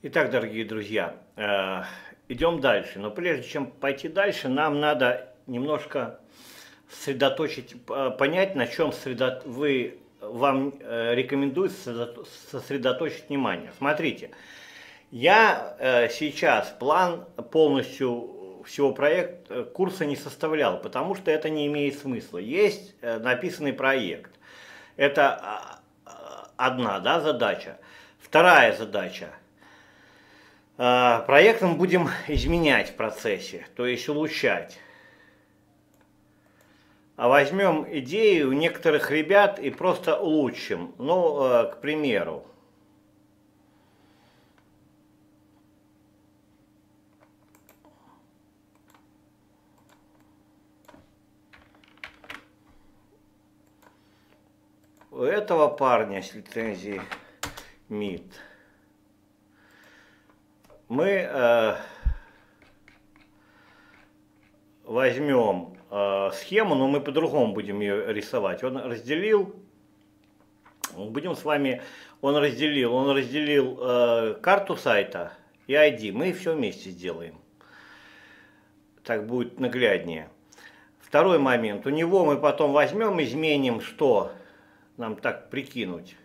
Итак, дорогие друзья, идем дальше. Но прежде чем пойти дальше, нам надо немножко сосредоточить, понять, на чем вам рекомендуется сосредоточить внимание. Смотрите, я сейчас план полностью всего проекта курса не составлял, потому что это не имеет смысла. Есть написанный проект. Это одна, да, задача. Вторая задача. Проект мы будем изменять в процессе, то есть улучшать. А возьмем идею некоторых ребят и просто улучшим. Ну, к примеру. У этого парня с лицензией МИД мы возьмем схему, но мы по-другому будем ее рисовать. Он разделил, будем с вами, он разделил карту сайта и ID. Мы все вместе сделаем. Так будет нагляднее. Второй момент. У него мы потом возьмем, изменим, что нам так прикинуть.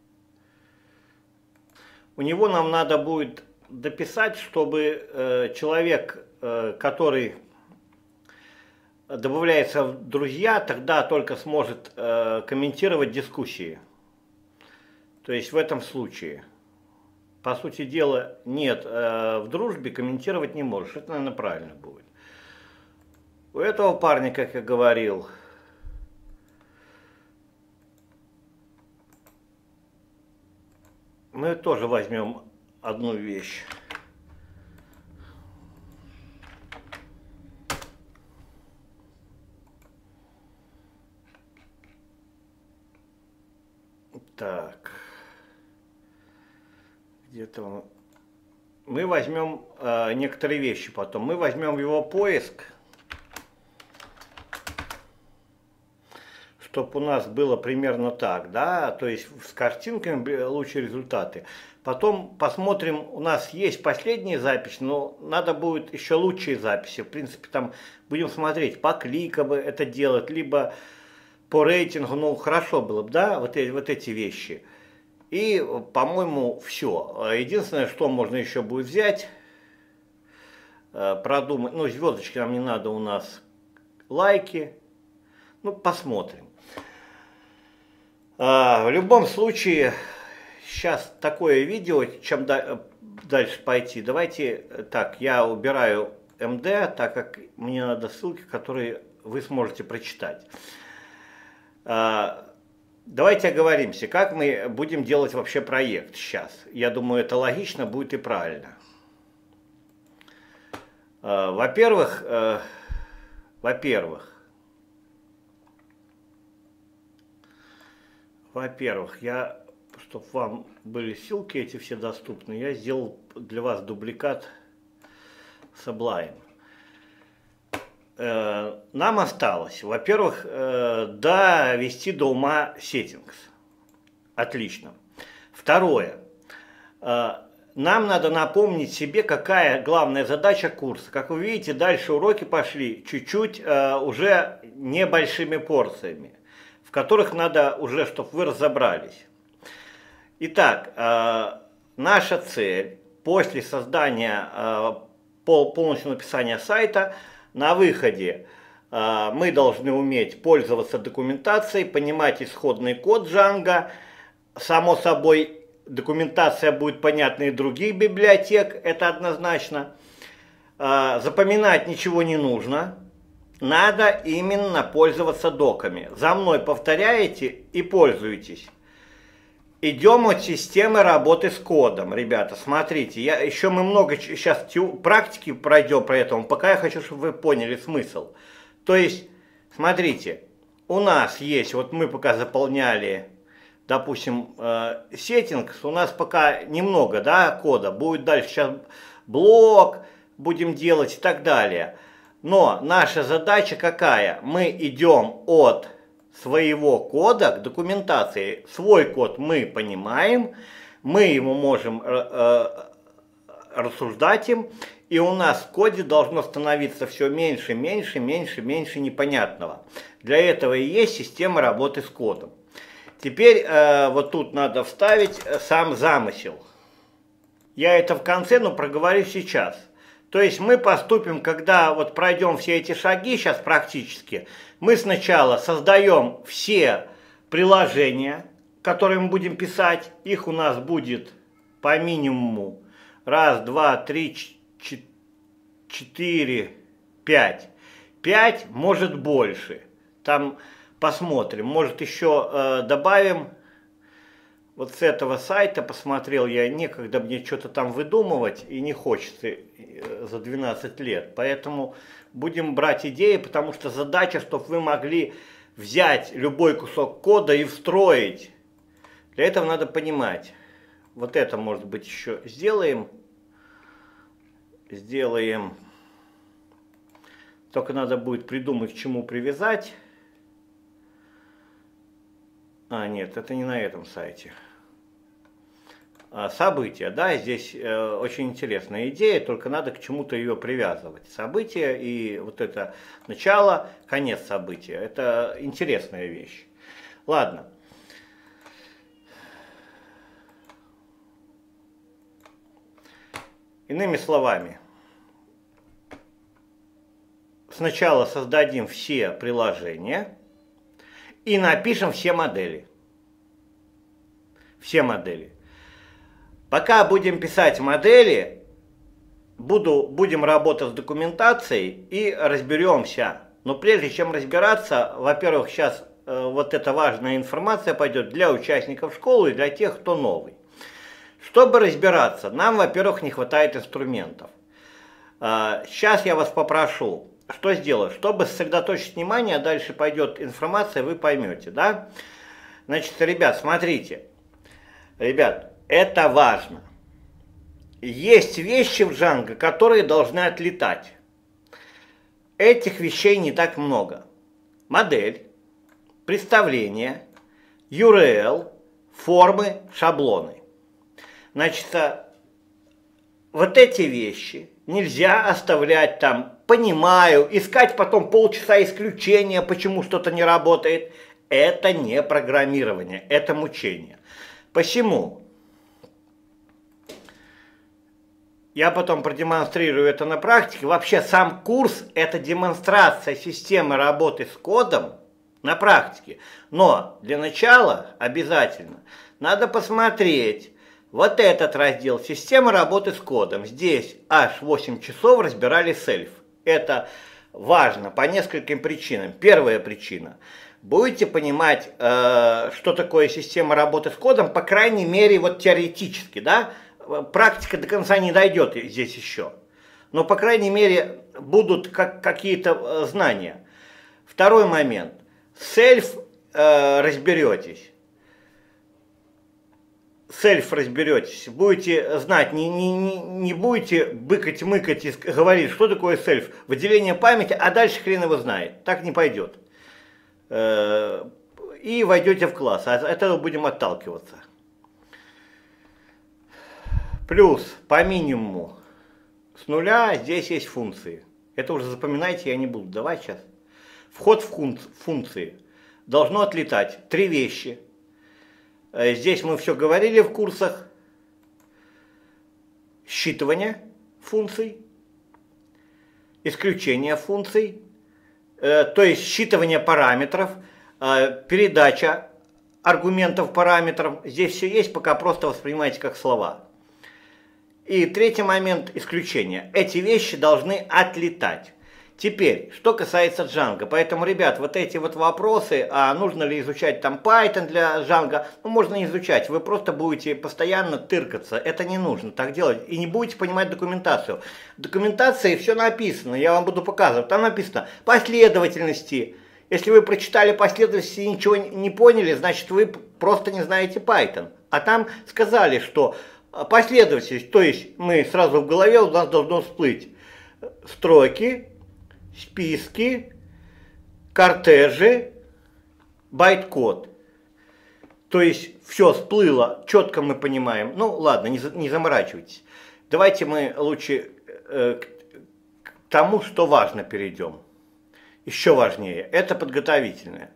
У него нам надо будет дописать, чтобы человек, который добавляется в друзья, тогда только сможет комментировать дискуссии. То есть в этом случае, по сути дела, нет, в дружбе комментировать не можешь. Это, наверное, правильно будет. У этого парня, как я говорил, мы тоже возьмем одну вещь. Так. Где-то мы возьмем некоторые вещи потом. Мы возьмем его поиск, чтобы у нас было примерно так, да, то есть с картинками лучшие результаты. Потом посмотрим, у нас есть последняя запись, но надо будет еще лучшие записи. В принципе, там будем смотреть, по кликам это делать, либо по рейтингу, ну, хорошо было бы, да, вот эти вещи. И, по-моему, все. Единственное, что можно еще будет взять, продумать, ну, звездочки нам не надо у нас, лайки, ну, посмотрим. В любом случае, сейчас такое видео, чем дальше пойти. Давайте так, я убираю МД, так как мне надо ссылки, которые вы сможете прочитать. Давайте оговоримся, как мы будем делать вообще проект сейчас. Я думаю, это логично будет и правильно. Во-первых, чтобы вам были ссылки эти все доступны, я сделал для вас дубликат Sublime. Нам осталось, во-первых, довести до ума settings. Отлично. Второе. Нам надо напомнить себе, какая главная задача курса. Как вы видите, дальше уроки пошли чуть-чуть уже небольшими порциями, в которых надо уже, чтобы вы разобрались. Итак, наша цель после создания полностью написания сайта, на выходе мы должны уметь пользоваться документацией, понимать исходный код Django. Само собой, документация будет понятна и других библиотек, это однозначно. Запоминать ничего не нужно. Надо именно пользоваться доками. За мной повторяете и пользуетесь. Идем от системы работы с кодом, ребята, смотрите, мы много сейчас практики пройдем про это, пока я хочу, чтобы вы поняли смысл. То есть, смотрите, у нас есть, вот мы пока заполняли, допустим, settings, у нас пока немного, да, кода, будет дальше сейчас блок будем делать и так далее. Но наша задача какая? Мы идем от своего кода к документации. Свой код мы понимаем, мы ему можем рассуждать им, и у нас в коде должно становиться все меньше, меньше, меньше, меньше непонятного. Для этого и есть система работы с кодом. Теперь вот тут надо вставить сам замысел. Я это в конце, но проговорю сейчас. То есть мы поступим, когда вот пройдем все эти шаги, сейчас практически, мы сначала создаем все приложения, которые мы будем писать. Их у нас будет по минимуму 1, 2, 3, 4, 5. 5, может больше. Там посмотрим. Может еще добавим. Вот с этого сайта посмотрел я, некогда мне что-то там выдумывать и не хочется за 12 лет. Поэтому будем брать идеи, потому что задача, чтобы вы могли взять любой кусок кода и встроить. Для этого надо понимать. Вот это, может быть, еще сделаем. Только надо будет придумать, к чему привязать. А, нет, это не на этом сайте. События, да, здесь очень интересная идея, только надо к чему-то ее привязывать. События и вот это начало, конец события. Это интересная вещь. Ладно. Иными словами, сначала создадим все приложения и напишем все модели. Все модели. Пока будем писать модели, будем работать с документацией и разберемся. Но прежде чем разбираться, во-первых, сейчас вот эта важная информация пойдет для участников школы и для тех, кто новый. Чтобы разбираться, нам, во-первых, не хватает инструментов. Сейчас я вас попрошу, что сделать, чтобы сосредоточить внимание, а дальше пойдет информация, вы поймете, да? Значит, ребят, смотрите. Ребят, это важно. Есть вещи в Django, которые должны отлетать. Этих вещей не так много. Модель, представление, URL, формы, шаблоны. Значит, вот эти вещи нельзя оставлять там, понимаю, искать потом полчаса исключения, почему что-то не работает. Это не программирование, это мучение. Посему я потом продемонстрирую это на практике. Вообще сам курс – это демонстрация системы работы с кодом на практике. Но для начала обязательно надо посмотреть вот этот раздел «Система работы с кодом». Здесь аж 8 часов разбирали селф. Это важно по нескольким причинам. Первая причина. Будете понимать, что такое система работы с кодом, по крайней мере, вот теоретически, да? Практика до конца не дойдет здесь еще. Но, по крайней мере, будут какие-то знания. Второй момент. Селф разберетесь. Селф разберетесь. Будете знать, не будете быкать-мыкать и говорить, что такое селф. Выделение памяти, а дальше хрен его знает. Так не пойдет. И войдете в класс. От этого будем отталкиваться. Плюс по минимуму с нуля здесь есть функции. Это уже запоминайте, я не буду давать сейчас. Вход в функции должно отлетать 3 вещи. Здесь мы все говорили в курсах. Считывание функций, исключение функций, то есть считывание параметров, передача аргументов параметров. Здесь все есть, пока просто воспринимайте как слова. И третий момент – исключение. Эти вещи должны отлетать. Теперь, что касается Django. Поэтому, ребят, вот эти вот вопросы, а нужно ли изучать там Python для Django, ну, можно не изучать. Вы просто будете постоянно тыркаться. Это не нужно так делать. И не будете понимать документацию. В документации все написано, я вам буду показывать. Там написано последовательности. Если вы прочитали последовательности и ничего не поняли, значит, вы просто не знаете Python. А там сказали, что последовательность, то есть мы сразу в голове у нас должно всплыть строки, списки, кортежи, байт-код. То есть все всплыло, четко мы понимаем. Ну ладно, не заморачивайтесь. Давайте мы лучше к тому, что важно, перейдем. Еще важнее. Это подготовительное.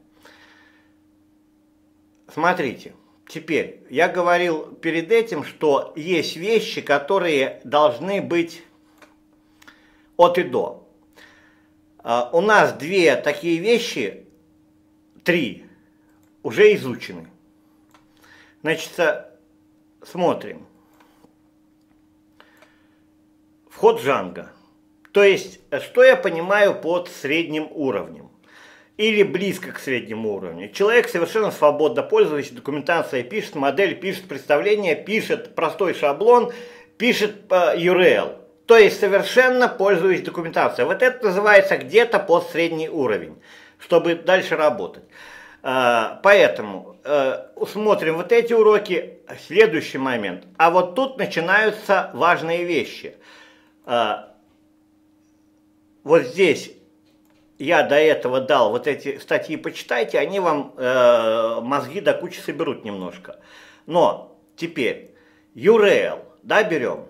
Смотрите. Теперь, я говорил перед этим, что есть вещи, которые должны быть от и до. У нас две такие вещи, три, уже изучены. Значит, смотрим. Вход Django. То есть, что я понимаю под средним уровнем? Или близко к среднему уровню. Человек совершенно свободно пользуясь документацией, пишет модель, пишет представление, пишет простой шаблон, пишет URL. То есть совершенно пользуясь документацией. Вот это называется где-то под средний уровень, чтобы дальше работать. Поэтому смотрим вот эти уроки, следующий момент. А вот тут начинаются важные вещи. Вот здесь я до этого дал вот эти статьи, почитайте, они вам мозги до кучи соберут немножко. Но теперь URL, да, берем.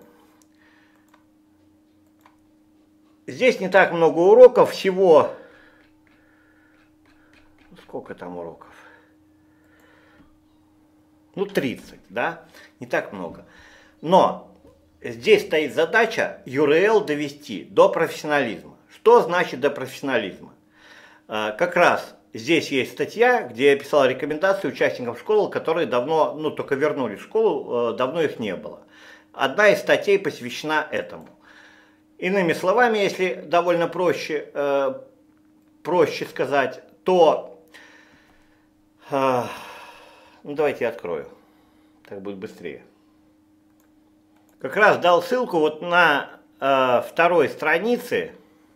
Здесь не так много уроков, всего, сколько там уроков? Ну, 30, да, не так много. Но здесь стоит задача URL довести до профессионализма. Что значит до профессионализма? Как раз здесь есть статья, где я писал рекомендации участникам школы, которые давно, только вернулись в школу, давно их не было. Одна из статей посвящена этому. Иными словами, если довольно проще сказать, то... давайте я открою, так будет быстрее. Как раз дал ссылку вот на второй странице.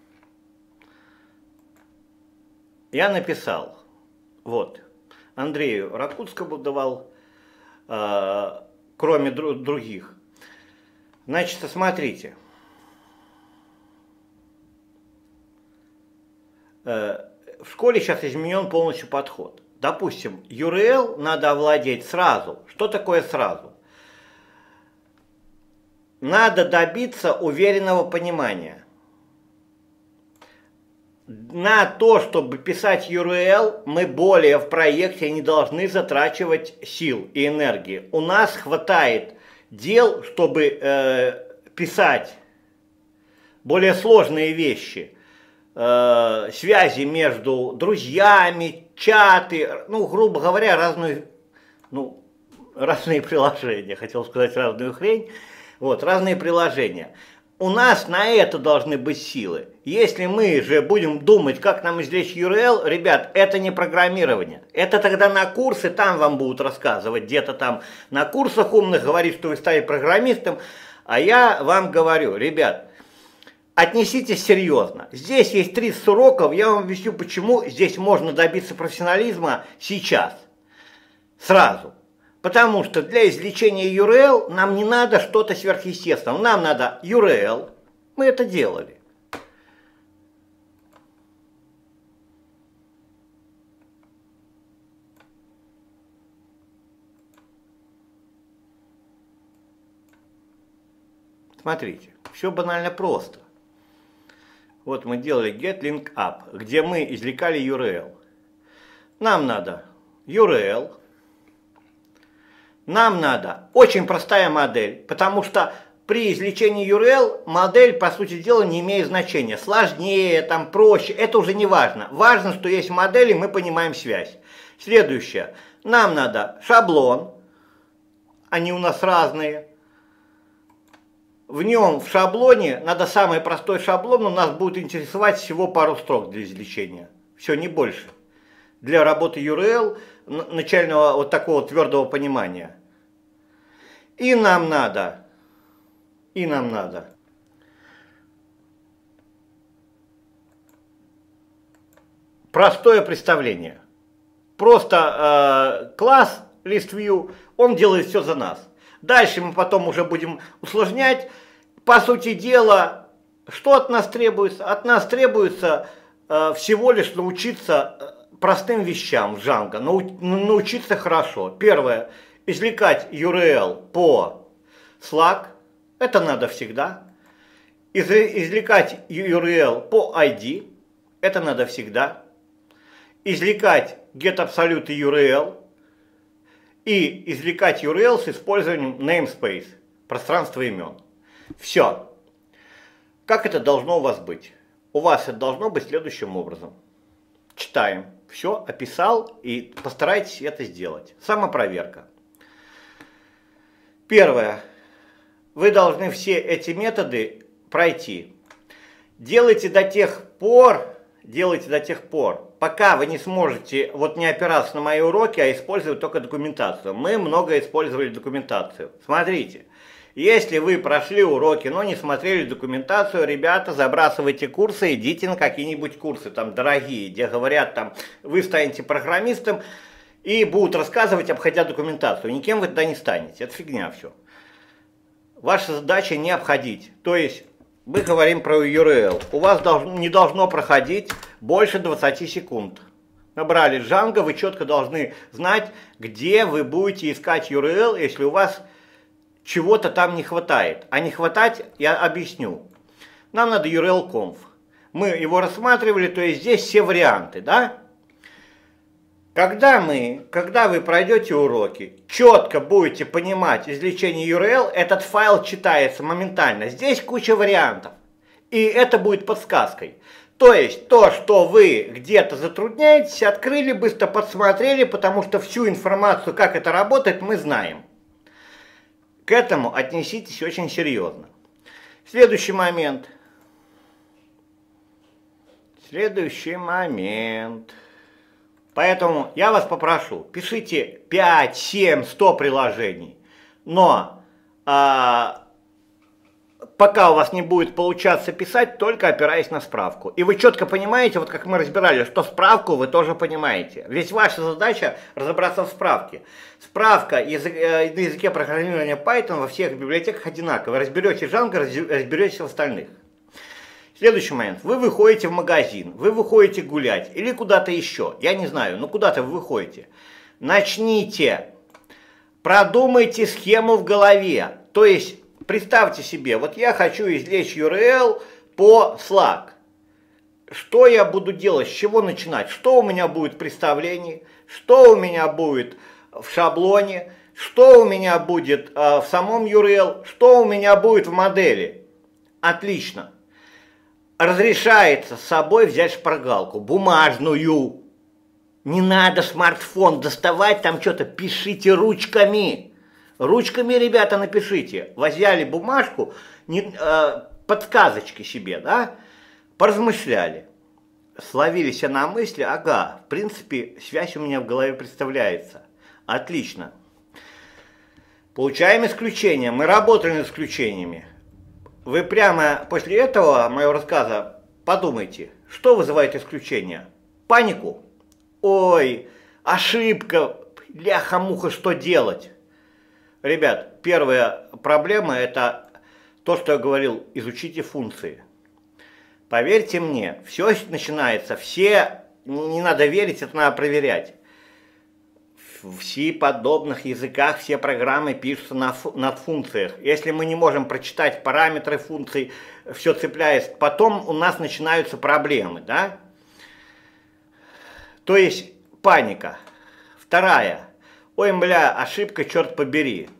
Я написал, вот, Андрею Ракутскому давал, кроме других. Значит, смотрите. В школе сейчас изменен полностью подход. Допустим, URL надо овладеть сразу. Что такое сразу? Надо добиться уверенного понимания. На то, чтобы писать URL, мы более в проекте не должны затрачивать сил и энергии. У нас хватает дел, чтобы писать более сложные вещи. Связи между друзьями, чаты, грубо говоря, разные приложения. Хотел сказать разную хрень. Вот, разные приложения. У нас на это должны быть силы. Если мы же будем думать, как нам извлечь URL, ребят, это не программирование. Это тогда на курсы, там вам будут рассказывать, где-то там на курсах умных говорить, что вы стали программистом. А я вам говорю, ребят, отнеситесь серьезно. Здесь есть 30 уроков, я вам объясню, почему здесь можно добиться профессионализма сейчас, сразу. Потому что для извлечения URL нам не надо что-то сверхъестественное. Нам надо URL. Мы это делали. Смотрите, все банально просто. Вот мы делали get link up, где мы извлекали URL. Нам надо URL. Нам надо очень простая модель, потому что при извлечении URL модель, по сути дела, не имеет значения. Сложнее, там проще, это уже не важно. Важно, что есть модель, и мы понимаем связь. Следующее. Нам надо шаблон, они у нас разные. В нем, в шаблоне, надо самый простой шаблон, у нас будет интересовать всего пару строк для извлечения. Все, не больше. Для работы URL, начального вот такого твердого понимания. И нам надо простое представление. Просто класс ListView, он делает все за нас. Дальше мы потом уже будем усложнять. По сути дела, что от нас требуется? От нас требуется всего лишь научиться простым вещам в Django, научиться хорошо. Первое, извлекать URL по Slack, Это надо всегда. Извлекать URL по ID. Это надо всегда. Извлекать getAbsolute URL. И извлекать URL с использованием namespace, пространства имен. Все. Как это должно у вас быть? У вас это должно быть следующим образом. Читаем. Все, описал, и постарайтесь это сделать. Самопроверка. Первое. Вы должны все эти методы пройти. Делайте до тех пор, пока вы не сможете вот не опираться на мои уроки, а использовать только документацию. Мы много использовали документацию. Смотрите. Если вы прошли уроки, но не смотрели документацию, ребята, забрасывайте курсы, идите на какие-нибудь курсы, там, дорогие, где говорят, там, вы станете программистом и будут рассказывать, обходя документацию. Никем вы тогда не станете, это фигня все. Ваша задача не обходить, то есть мы говорим про URL. У вас не должно проходить больше 20 секунд. Набрали Django, вы четко должны знать, где вы будете искать URL, если у вас чего-то там не хватает. А не хватать я объясню. Нам надо URL-conf. Мы его рассматривали, то есть здесь все варианты, да? Когда вы пройдете уроки, четко будете понимать извлечение URL, этот файл читается моментально. Здесь куча вариантов. И это будет подсказкой. То есть то, что вы где-то затрудняетесь, открыли, быстро подсмотрели, потому что всю информацию, как это работает, мы знаем. К этому отнеситесь очень серьезно. Следующий момент. Поэтому я вас попрошу, пишите 5, 7, 100 приложений. Но пока у вас не будет получаться писать, только опираясь на справку. И вы четко понимаете, вот как мы разбирали, что справку вы тоже понимаете. Ведь ваша задача разобраться в справке. Справка на языке программирования Python во всех библиотеках одинаковая. Разберете Django, разберетесь в остальных. Следующий момент. Вы выходите в магазин, вы выходите гулять или куда-то еще. Я не знаю, но куда-то вы выходите. Начните. Продумайте схему в голове. То есть представьте себе, вот я хочу извлечь URL по Slack. Что я буду делать, с чего начинать? Что у меня будет в представлении? Что у меня будет в шаблоне? Что у меня будет в самом URL? Что у меня будет в модели? Отлично. Разрешается с собой взять шпаргалку, бумажную. Не надо смартфон доставать, там что-то пишите ручками. Ручками, ребята, напишите. Взяли бумажку, подсказочки себе, да? Поразмышляли. Словили себя на мысли, ага, в принципе, связь у меня в голове представляется. Отлично. Получаем исключения. Мы работали над исключениями. Вы прямо после этого моего рассказа подумайте, что вызывает исключение? Панику? Ой, ошибка, ляха-муха, что делать? Ребят, первая проблема это то, что я говорил, изучите функции. Поверьте мне, все начинается, не надо верить, это надо проверять. В C-подобных языках все программы пишутся на функциях. Если мы не можем прочитать параметры функций, все цепляясь, потом у нас начинаются проблемы, да? То есть паника. Вторая. Ой, бля, ошибка, черт побери.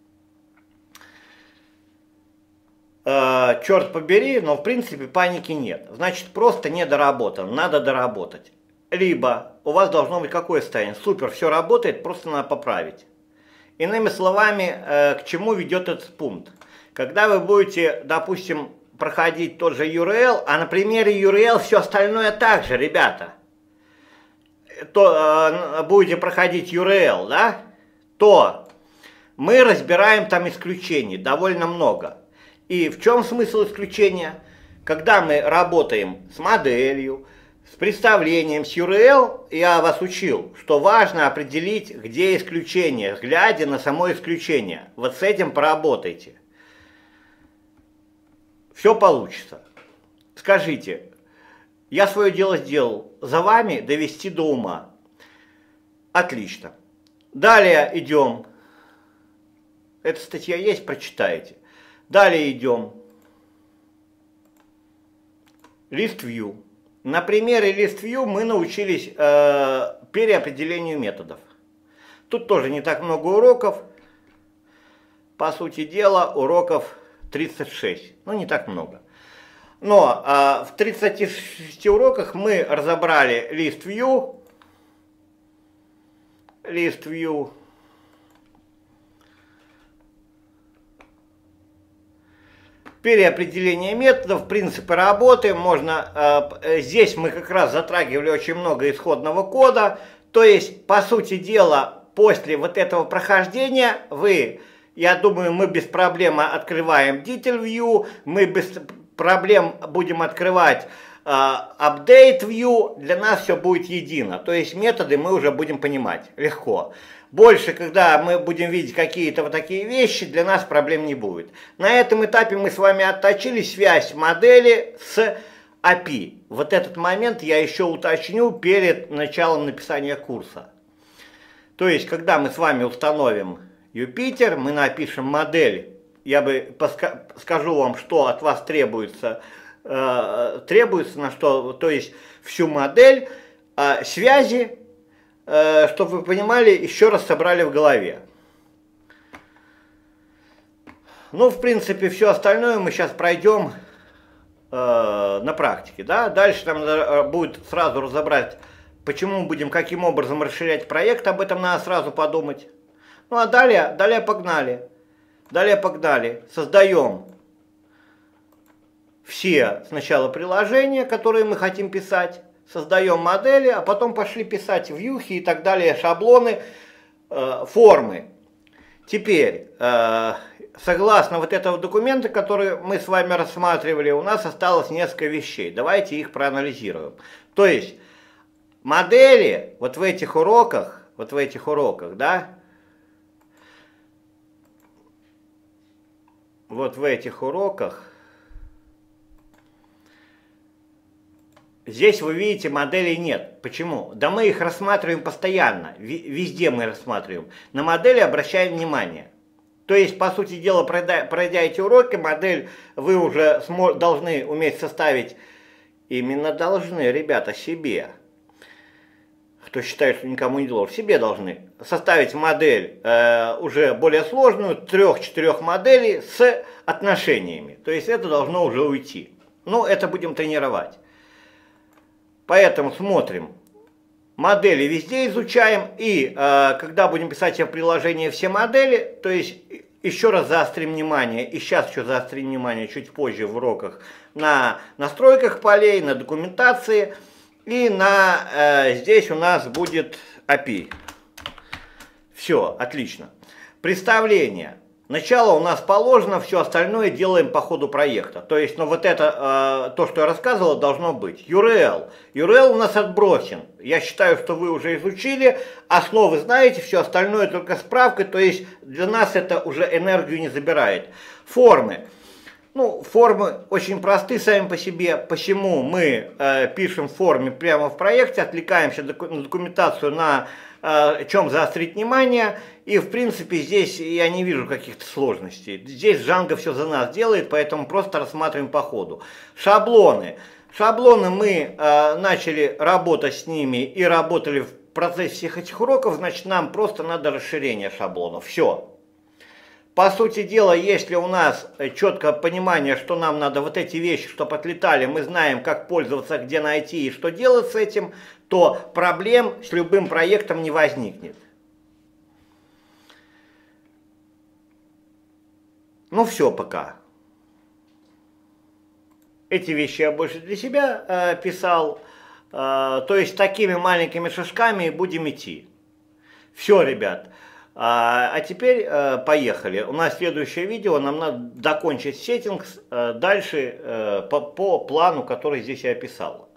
Черт побери, но в принципе паники нет. Значит, просто недоработан, надо доработать. Либо у вас должно быть какое состояние? Супер, все работает, просто надо поправить. Иными словами, к чему ведет этот пункт? Когда вы будете, допустим, проходить тот же URL, а на примере URL все остальное также, ребята, то будете проходить URL, да, то мы разбираем там исключений довольно много. И в чем смысл исключения? Когда мы работаем с моделью, с представлением, с URL, я вас учил, что важно определить, где исключение, глядя на само исключение. Вот с этим поработайте. Все получится. Скажите, я свое дело сделал, за вами довести до ума. Отлично. Далее идем. Эта статья есть, прочитайте. Далее идем. List View. На примере List View мы научились переопределению методов. Тут тоже не так много уроков. По сути дела, уроков 36. Ну, не так много. Но в 36 уроках мы разобрали List View. List View. Переопределение методов, принципы работы. Здесь мы как раз затрагивали очень много исходного кода. То есть, по сути дела, после вот этого прохождения я думаю, мы без проблем открываем Detail View, мы без проблем будем открывать Update View, для нас все будет едино. То есть методы мы уже будем понимать легко. Больше, когда мы будем видеть какие-то вот такие вещи, для нас проблем не будет. На этом этапе мы с вами отточили связь модели с API. Вот этот момент я еще уточню перед началом написания курса. То есть, когда мы с вами установим Юпитер, мы напишем модель. Я скажу вам, что от вас требуется на что, то есть всю модель связи, чтобы вы понимали, еще раз собрали в голове. Ну, в принципе, все остальное мы сейчас пройдем на практике. Да? Дальше нам надо будет сразу разобрать, почему мы будем, каким образом расширять проект, об этом надо сразу подумать. Ну, а далее погнали. Далее погнали. Создаем все сначала приложения, которые мы хотим писать. Создаем модели, а потом пошли писать вьюхи и так далее, шаблоны, формы. Теперь, согласно вот этого документа, который мы с вами рассматривали, у нас осталось несколько вещей. Давайте их проанализируем. То есть, модели вот в этих уроках, да, вот в этих уроках, здесь вы видите, моделей нет. Почему? Да мы их рассматриваем постоянно, везде мы рассматриваем. На модели обращаем внимание. То есть, по сути дела, пройдя эти уроки, модель вы уже должны уметь составить, именно должны, ребята, себе. Кто считает, что никому не должен, себе должны составить модель уже более сложную, 3-4 моделей с отношениями. То есть это должно уже уйти. Ну, это будем тренировать. Поэтому смотрим. Модели везде изучаем. И когда будем писать в приложении все модели, то есть еще раз заострим внимание, и сейчас еще заострим внимание чуть позже в уроках, на настройках полей, на документации. И здесь у нас будет API. Все, отлично. Представление. Начало у нас положено, все остальное делаем по ходу проекта. То есть, вот это, то, что я рассказывал, должно быть. URL. URL у нас отбросен. Я считаю, что вы уже изучили, основы знаете, все остальное только справка. То есть, для нас это уже энергию не забирает. Формы. Ну, формы очень просты сами по себе. Почему мы пишем в форме прямо в проекте, отвлекаемся на документацию, на чем заострить внимание. И, в принципе, здесь я не вижу каких-то сложностей. Здесь Django все за нас делает, поэтому просто рассматриваем по ходу. Шаблоны. Шаблоны мы начали работать с ними и работали в процессе всех этих уроков, значит, нам просто надо расширение шаблонов. Все. По сути дела, если у нас четкое понимание, что нам надо вот эти вещи, чтобы отлетали, мы знаем, как пользоваться, где найти и что делать с этим, то проблем с любым проектом не возникнет. Ну все пока. Эти вещи я больше для себя писал. То есть такими маленькими шажками будем идти. Все, ребят. А теперь поехали. У нас следующее видео, нам надо докончить settings дальше по плану, который здесь я описал.